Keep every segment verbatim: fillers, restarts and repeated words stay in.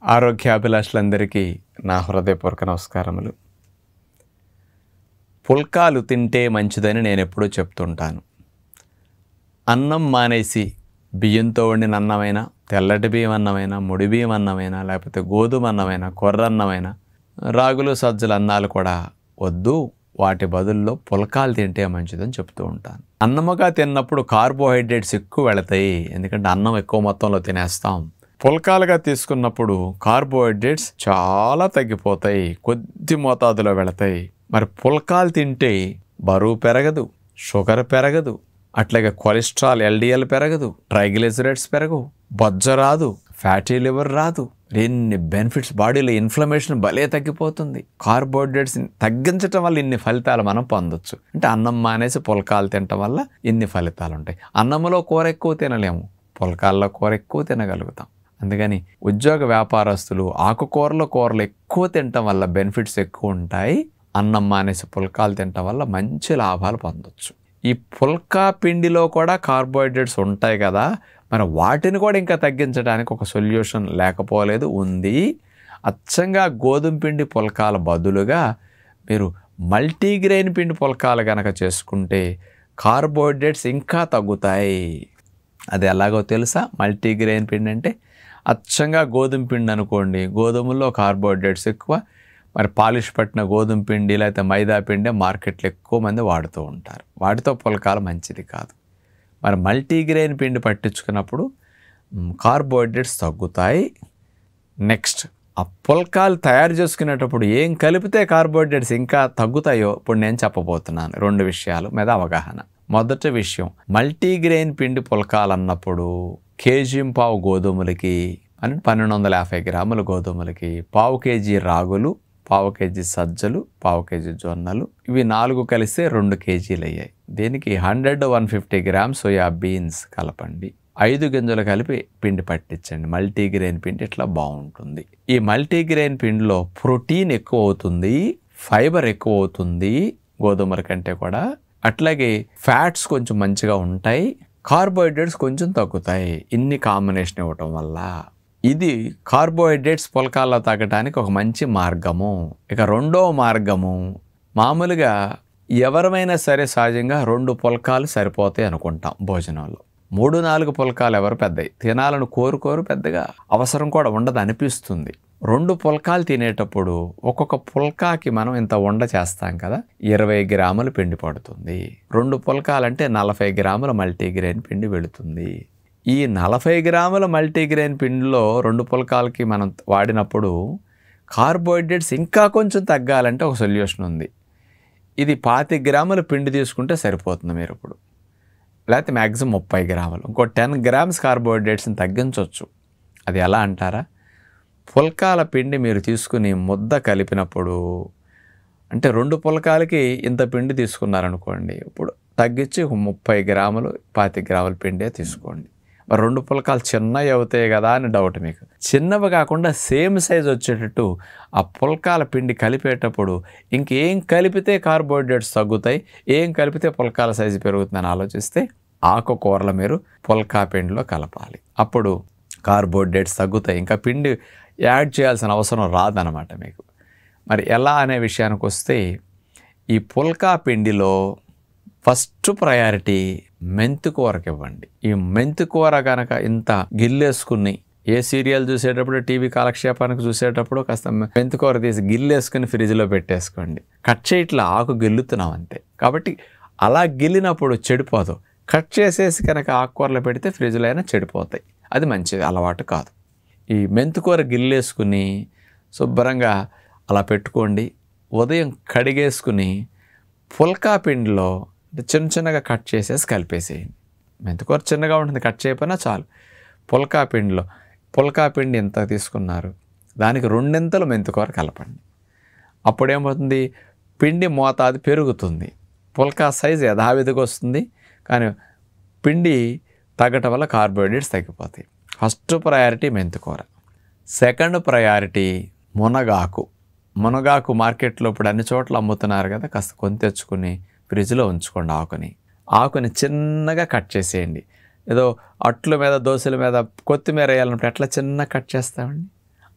ఆరోగ్యాభిలాషులందరికీ నా హృదయపూర్వక నమస్కారములు. పుల్కాలు తింటే మంచిదని నేను ఎప్పుడూ చెప్తుంటాను. అన్నం మానేసి బియ్యంతో వండిన అన్నమైనా, తెల్లటి బియ్యం అన్నమైనా, ముడి బియ్యం అన్నమైనా, లేకపోతే గోధుమ అన్నమైనా, కొర్ర అన్నమైనా, రాగులు సజ్జల అన్నాలు కూడా వద్దు, వాటి బదుల్లో పుల్కాలు తింటే మంచిదని చెప్తూ ఉంటాను. అన్నముగా తిన్నప్పుడు కార్బోహైడ్రేట్స్ ఎక్కువ వెళతాయి, ఎందుకంటే అన్నం ఎక్కువ మొత్తంలో తినేస్తాం. పుల్కాలుగా తీసుకున్నప్పుడు కార్బోహైడ్రేట్స్ చాలా తగ్గిపోతాయి, కొద్ది మోతాదులో వెళతాయి. మరి పుల్కాలు తింటే బరువు పెరగదు, షుగర్ పెరగదు, అట్లాగే కొలెస్ట్రాల్ ఎల్డిఎల్ పెరగదు, ట్రైగ్లిజరైడ్స్ పెరగవు, బొజ్జ రాదు, ఫ్యాటీ లివర్ రాదు. ఎన్ని బెనిఫిట్స్, బాడీలో ఇన్ఫ్లమేషన్ భలే తగ్గిపోతుంది. కార్బోహైడ్రేట్స్ తగ్గించడం వల్ల ఇన్ని ఫలితాలు మనం పొందొచ్చు. అంటే అన్నం మానేసి పుల్కాలు తినటం వల్ల ఇన్ని ఫలితాలు ఉంటాయి. అన్నంలో కూర ఎక్కువ తినలేము, పుల్కాల్లో కూర ఎక్కువ తినగలుగుతాం. అందుకని ఉద్యోగ వ్యాపారస్తులు ఆకుకూరల కూరలు ఎక్కువ తినటం వల్ల బెనిఫిట్స్ ఎక్కువ ఉంటాయి. అన్నం మానేసి పుల్కాలు తినటం వల్ల మంచి లాభాలు పొందొచ్చు. ఈ పుల్కా పిండిలో కూడా కార్బోహైడ్రేట్స్ ఉంటాయి కదా, మరి వాటిని కూడా ఇంకా తగ్గించడానికి ఒక సొల్యూషన్ లేకపోలేదు, ఉంది. అచ్చంగా గోధుమ పిండి పుల్కాల బదులుగా మీరు మల్టీగ్రెయిన్ పిండి పుల్కాలు కనుక చేసుకుంటే కార్బోహైడ్రేట్స్ ఇంకా తగ్గుతాయి. అది ఎలాగో తెలుసా? మల్టీగ్రెయిన్ పిండి అంటే అచ్చంగా గోధుమ పిండి అనుకోండి, గోధుమల్లో కార్బోహైడ్రేట్స్ ఎక్కువ. మరి పాలిష్ పట్టిన గోధుమ పిండి లేకపోతే మైదా పిండి మార్కెట్లో ఎక్కువ మంది వాడుతూ ఉంటారు. వాటితో పుల్కాలు మంచిది కాదు. మరి మల్టీగ్రెయిన్ పిండి పట్టించుకున్నప్పుడు కార్బోహైడ్రేట్స్ తగ్గుతాయి. నెక్స్ట్, ఆ పుల్కాలు తయారు చేసుకునేటప్పుడు ఏం కలిపితే కార్బోహైడ్రేట్స్ ఇంకా తగ్గుతాయో ఇప్పుడు నేను చెప్పబోతున్నాను. రెండు విషయాలు మీద అవగాహన. మొదటి విషయం, మల్టీగ్రెయిన్ పిండి పుల్కాలు అన్నప్పుడు కేజీ పావు గోధుమలకి అని పన్నెండు వందల యాభై గ్రాముల గోధుమలకి పావు కేజీ రాగులు, పావు కేజీ సజ్జలు, పావు కేజీ జొన్నలు, ఇవి నాలుగు కలిస్తే రెండు కేజీలు అయ్యాయి. దీనికి hundred one fifty grams soya beans కలపండి. ఐదు గింజలు కలిపి పిండి పట్టించండి. మల్టీగ్రెయిన్ పిండి ఇట్లా బాగుంటుంది. ఈ మల్టీగ్రెయిన్ పిండిలో ప్రోటీన్ ఎక్కువ అవుతుంది, ఫైబర్ ఎక్కువ అవుతుంది గోధుమల కంటే కూడా. అట్లాగే ఫ్యాట్స్ కొంచెం మంచిగా ఉంటాయి, కార్బోహైడ్రేట్స్ కొంచెం తగ్గుతాయి. ఇన్ని కాంబినేషన్ ఇవ్వటం వల్ల ఇది కార్బోహైడ్రేట్స్ పుల్కాల్లో తగ్గడానికి ఒక మంచి మార్గము. ఇక రెండో మార్గము, మామూలుగా ఎవరమైనా సరే సహజంగా రెండు పుల్కాలు సరిపోతాయి అనుకుంటాం భోజనంలో. మూడు నాలుగు పుల్కాలు ఎవరు పెద్దవి తినాలని కోరుకోరు, పెద్దగా అవసరం కూడా ఉండదు అనిపిస్తుంది. రెండు పుల్కాలు తినేటప్పుడు ఒక్కొక్క పుల్కాకి మనం ఇంత వండ చేస్తాం కదా, ఇరవై గ్రాముల పిండి పడుతుంది. రెండు పుల్కాలంటే నలభై గ్రాముల మల్టీగ్రెయిన్ పిండి వెళుతుంది. ఈ నలభై గ్రాముల మల్టీగ్రెయిన్ పిండిలో రెండు పుల్కాలకి మనం వాడినప్పుడు కార్బోహైడ్రేట్స్ ఇంకా కొంచెం తగ్గాలంటే ఒక సొల్యూషన్ ఉంది. ఇది పాతి గ్రాముల పిండి తీసుకుంటే సరిపోతుంది మీరు ఇప్పుడు, లేకపోతే మ్యాక్సిమం ముప్పై గ్రాములు, ఇంకో టెన్ గ్రామ్స్ కార్బోహైడ్రేట్స్ని తగ్గించవచ్చు. అది ఎలా అంటారా? పుల్కాల పిండి మీరు తీసుకుని ముద్ద కలిపినప్పుడు, అంటే రెండు పుల్కాలకి ఇంత పిండి తీసుకున్నారనుకోండి, ఇప్పుడు తగ్గించి ముప్పై గ్రాములు పాతి గ్రాముల పిండే తీసుకోండి. మరి రెండు పుల్కాలు చిన్నవి అవుతాయి కదా అని డౌట్ మీకు. చిన్నవి కాకుండా సేమ్ సైజ్ వచ్చేటట్టు ఆ పుల్కాల పిండి కలిపేటప్పుడు ఇంకేం కలిపితే కార్బోహైడ్రేట్స్ తగ్గుతాయి, ఏం కలిపితే పుల్కాల సైజు పెరుగుతుందని ఆలోచిస్తే ఆకుకూరలు మీరు పుల్కా పిండిలో కలపాలి. అప్పుడు కార్బోహైడ్రేట్స్ తగ్గుతాయి, ఇంకా పిండి యాడ్ చేయాల్సిన అవసరం రాదనమాట మీకు. మరి ఎలా అనే విషయానికి వస్తే, ఈ పుల్కా పిండిలో ఫస్ట్ ప్రయారిటీ మెంతికూరకి ఇవ్వండి. ఈ మెంతికూర కనుక ఇంత గిల్లేసుకుని, ఏ సీరియల్ చూసేటప్పుడు, టీవీ కాలక్షేపానికి చూసేటప్పుడు కాస్త మెంతికూర తీసి గిల్లేసుకుని ఫ్రిడ్జ్లో పెట్టేసుకోండి. కట్ చేయట్లా, ఆకు గిల్లుతున్నాం అంతే. కాబట్టి అలా గిల్లినప్పుడు చెడిపోదు. కట్ చేసేసి కనుక ఆకుకూరలు పెడితే ఫ్రిడ్జ్లో అయినా చెడిపోతాయి. అది మంచిది అలవాటు కాదు. ఈ మెంతికూర గిల్లేసుకుని శుభ్రంగా అలా పెట్టుకోండి. ఉదయం కడిగేసుకుని పుల్కా పిండిలో చిన్న చిన్నగా కట్ చేసేసి కలిపేసేయండి. మెంతికూర చిన్నగా ఉంటుంది, కట్ చేయకపోయినా చాలు. పుల్కా పిండిలో పుల్కా పిండి ఎంత తీసుకున్నారు, దానికి రెండింతలు మెంతికూర కలపండి. అప్పుడేమవుతుంది, పిండి మోతాదు పెరుగుతుంది, పుల్కా సైజు యథావిధిగా వస్తుంది, కానీ పిండి తగ్గటం వల్ల కార్బోహైడ్రేట్స్ తగ్గిపోతాయి. ఫస్ట్ ప్రయారిటీ మెంతికూర. సెకండ్ ప్రయారిటీ మునగాకు. మునగాకు మార్కెట్లో ఇప్పుడు అన్ని చోట్ల అమ్ముతున్నారు కదా, కాస్త కొని తెచ్చుకుని ఫ్రిడ్జ్లో ఉంచుకోండి. ఆకుని ఆకుని చిన్నగా కట్ చేసేయండి. ఏదో అట్ల మీద దోశల మీద కొత్తిమీర వేయాలన్నప్పుడు ఎట్లా చిన్న కట్ చేస్తామండి,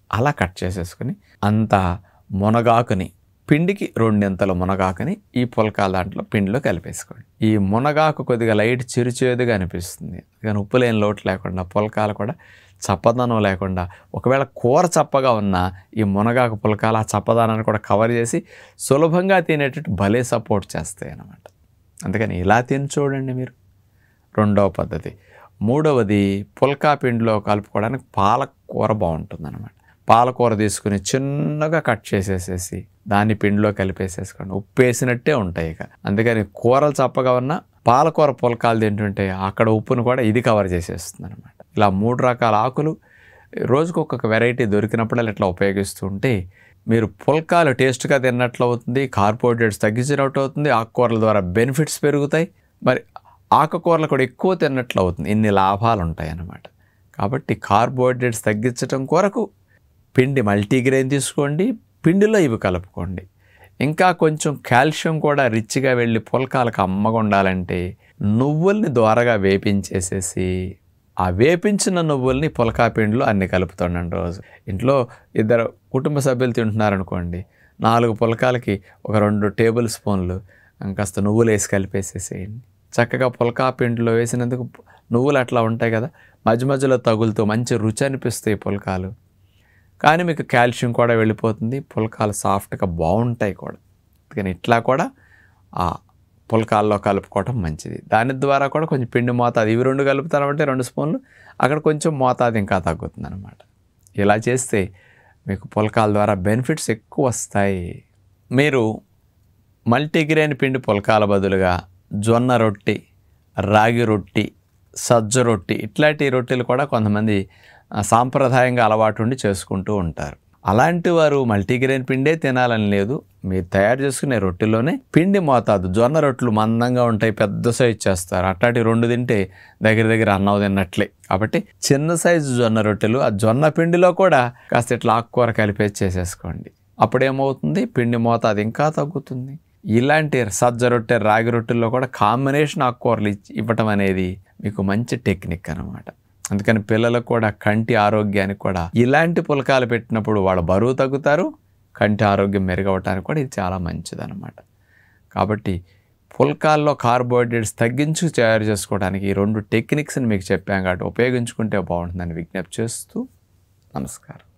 అలా కట్ చేసేసుకుని అంత మునగాకుని పిండికి రెండింతల మునగాకుని ఈ పుల్కాల దాంట్లో పిండిలో కలిపేసుకోండి. ఈ మునగాకు కొద్దిగా లైట్ చిరుచేదుగా అనిపిస్తుంది, కానీ ఉప్పు లేని లోటు లేకుండా పుల్కాలు కూడా చప్పదనం లేకుండా, ఒకవేళ కూర చప్పగా ఉన్నా ఈ మునగాకు పుల్కాలు ఆ చప్పదనాన్ని కూడా కవర్ చేసి సులభంగా తినేటట్టు భలే సపోర్ట్ చేస్తాయి అన్నమాట. అందుకని ఇలా తిని చూడండి మీరు. రెండవ పద్ధతి. మూడవది పుల్కా పిండిలో కలుపుకోవడానికి పాలకూర బాగుంటుంది అన్నమాట. పాలకూర తీసుకుని చిన్నగా కట్ చేసేసేసి దాన్ని పిండిలో కలిపేసేసుకోండి. ఉప్పు వేసినట్టే ఉంటాయి ఇక. అందుకని కూరలు చప్పగా ఉన్న పాలకూర పుల్కాలు తింటుంటే అక్కడ ఉప్పును కూడా ఇది కవర్ చేసేస్తుంది అనమాట. ఇలా మూడు రకాల ఆకులు రోజుకు ఒక్కొక్క వెరైటీ దొరికినప్పుడు ఇట్లా ఉపయోగిస్తూ ఉంటే మీరు పుల్కాలు టేస్ట్గా తిన్నట్లు అవుతుంది, కార్బోహైడ్రేట్స్ తగ్గించినట్టు అవుతుంది, ఆకుకూరల ద్వారా బెనిఫిట్స్ పెరుగుతాయి, మరి ఆకుకూరలు కూడా ఎక్కువ తిన్నట్లు అవుతుంది. ఇన్ని లాభాలు ఉంటాయి అన్నమాట. కాబట్టి కార్బోహైడ్రేట్స్ తగ్గించడం కొరకు పిండి మల్టీగ్రెయిన్ తీసుకోండి, పిండిలో ఇవి కలుపుకోండి. ఇంకా కొంచెం కాల్షియం కూడా రిచ్గా వెళ్ళి పుల్కాలకు అమ్మగా ఉండాలంటే నువ్వుల్ని దోరగా వేపించేసేసి ఆ వేపించిన నువ్వుల్ని పుల్కా పిండిలో అన్ని కలుపుతుండండి. రోజు ఇంట్లో ఇద్దరు కుటుంబ సభ్యులు తింటున్నారనుకోండి, నాలుగు పుల్కాలకి ఒక రెండు టేబుల్ స్పూన్లు కాస్త నువ్వులు వేసి కలిపేసేసేయండి. చక్కగా పుల్కా పిండిలో వేసినందుకు నువ్వులు అట్లా ఉంటాయి కదా, మధ్య మధ్యలో తగులుతూ మంచి రుచి అనిపిస్తాయి పుల్కాలు. కానీ మీకు కాల్షియం కూడా వెళ్ళిపోతుంది, పుల్కాలు సాఫ్ట్గా బాగుంటాయి కూడా. కానీ ఇట్లా కూడా ఆ పుల్కాల్లో కలుపుకోవటం మంచిది. దాని ద్వారా కూడా కొంచెం పిండి మోతాదు, ఇవి రెండు కలుపుతారంటే రెండు స్పూన్లు, అక్కడ కొంచెం మోతాదు ఇంకా తగ్గుతుంది అనమాట. ఇలా చేస్తే మీకు పుల్కాల ద్వారా బెనిఫిట్స్ ఎక్కువ వస్తాయి. మీరు మల్టీగ్రెయిన్ పిండి పుల్కాల బదులుగా జొన్న రొట్టి, రాగి రొట్టి, సజ్జ రొట్టి ఇట్లాంటి రొట్టెలు కూడా కొంతమంది సాంప్రదాయంగా అలవాటు ఉండి చేసుకుంటూ ఉంటారు. అలాంటి వారు మల్టీగ్రెయిన్ పిండే తినాలని లేదు, మీరు తయారు చేసుకునే రొట్టెలోనే పిండి మోతాదు, జొన్న రొట్టెలు మందంగా ఉంటాయి, పెద్ద సైజు చేస్తారు, అట్లాంటి రెండు తింటే దగ్గర దగ్గర అన్నం తిన్నట్లే. కాబట్టి చిన్న సైజు జొన్న రొట్టెలు ఆ జొన్న పిండిలో కూడా కాస్త ఇట్లా ఆకుకూర కలిపేసి చేసేసుకోండి. అప్పుడేమవుతుంది, పిండి మోతాదు ఇంకా తగ్గుతుంది. ఇలాంటి సజ్జ రొట్టె, రాగి రొట్టెల్లో కూడా కాంబినేషన్ ఆకుకూరలు ఇవ్వటం అనేది మీకు మంచి టెక్నిక్ అన్నమాట. అందుకని పిల్లలకు కూడా కంటి ఆరోగ్యానికి కూడా ఇలాంటి పుల్కాలు పెట్టినప్పుడు వాళ్ళ బరువు తగ్గుతారు, కంటి ఆరోగ్యం మెరుగవటానికి కూడా ఇది చాలా మంచిదన్నమాట. కాబట్టి పుల్కాల్లో కార్బోహైడ్రేట్స్ తగ్గించి తయారు చేసుకోవడానికి ఈ రెండు టెక్నిక్స్ని మీకు చెప్పాం కాబట్టి ఉపయోగించుకుంటే బాగుంటుందని విజ్ఞప్తి చేస్తూ నమస్కారం.